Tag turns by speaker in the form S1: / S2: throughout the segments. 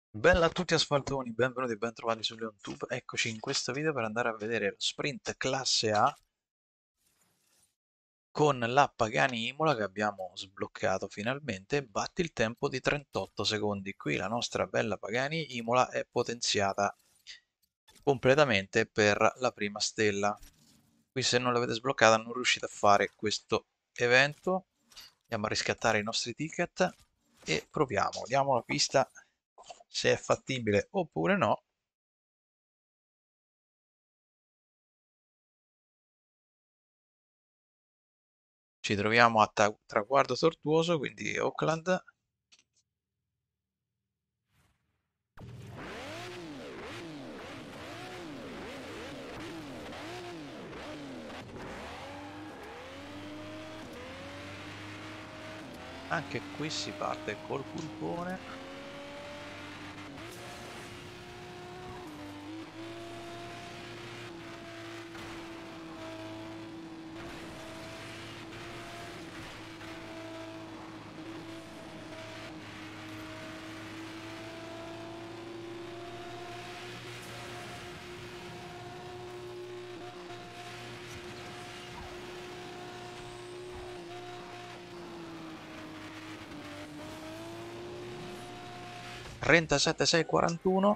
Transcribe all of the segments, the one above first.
S1: Bella a tutti asfaltoni, benvenuti e bentrovati su LeonTube. Eccoci in questo video per andare a vedere lo sprint classe A con la Pagani Imola che abbiamo sbloccato finalmente. Batti il tempo di 38 secondi. Qui la nostra bella Pagani Imola è potenziata completamente per la prima stella. Qui se non l'avete sbloccata non riuscite a fare questo evento. Andiamo a riscattare i nostri ticket e proviamo. Diamo la pista se è fattibile oppure no. Ci troviamo a traguardo tortuoso, quindi Auckland. Anche qui si parte col pulpone. Trentasette 641.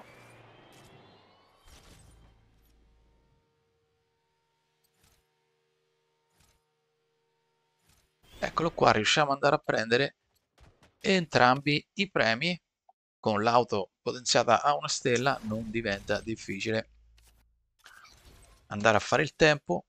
S1: Eccolo qua, riusciamo ad andare a prendere entrambi i premi. Con l'auto potenziata a una stella non diventa difficile andare a fare il tempo.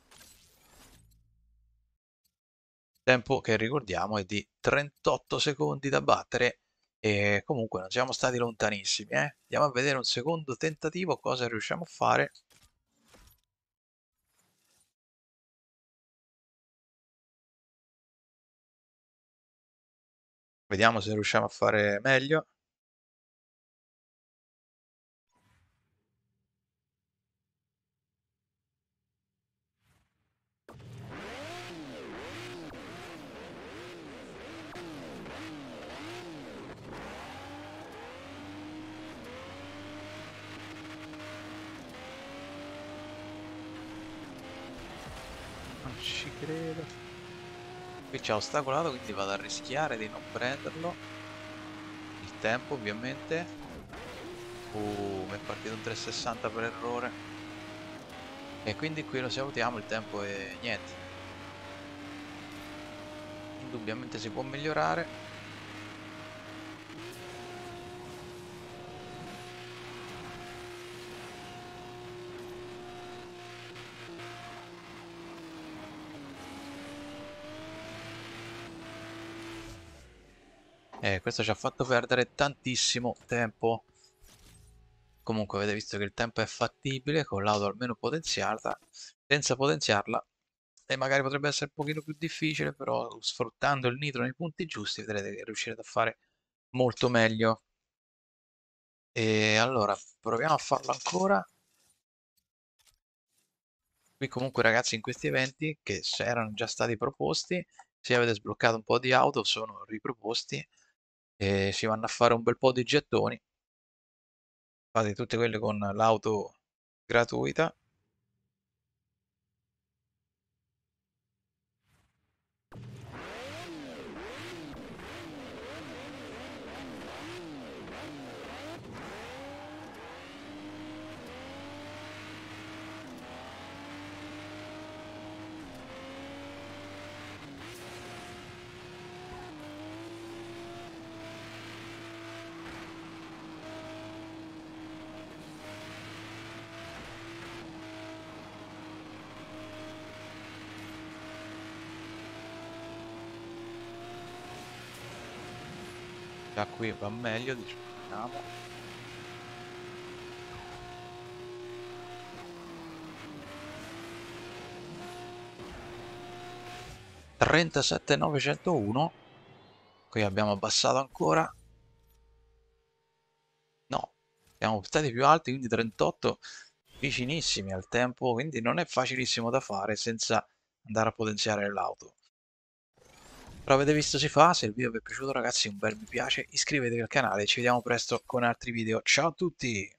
S1: Tempo che ricordiamo è di 38 secondi da battere e comunque non siamo stati lontanissimi. Andiamo a vedere un secondo tentativo cosa riusciamo a fare. Vediamo se riusciamo a fare meglio. Non ci credo. Qui ci ha ostacolato, quindi vado a rischiare di non prenderlo. Il tempo, ovviamente. Mi è partito un 360 per errore. E quindi qui lo salutiamo, il tempo è niente. Indubbiamente si può migliorare. Questo ci ha fatto perdere tantissimo tempo. Comunque avete visto che il tempo è fattibile con l'auto almeno potenziata. Senza potenziarla e magari potrebbe essere un pochino più difficile, però sfruttando il nitro nei punti giusti vedrete che riuscirete a fare molto meglio. E allora proviamo a farlo ancora. Qui comunque ragazzi in questi eventi che se erano già stati proposti, se avete sbloccato un po' di auto sono riproposti e si vanno a fare un bel po' di gettoni. Fate tutte quelle con l'auto gratuita. Già qui va meglio, diciamo. 37.901. Qui abbiamo abbassato ancora. No, siamo stati più alti, quindi 38 vicinissimi al tempo, quindi non è facilissimo da fare senza andare a potenziare l'auto. Però avete visto si fa, se il video vi è piaciuto ragazzi un bel mi piace, iscrivetevi al canale, ci vediamo presto con altri video, ciao a tutti!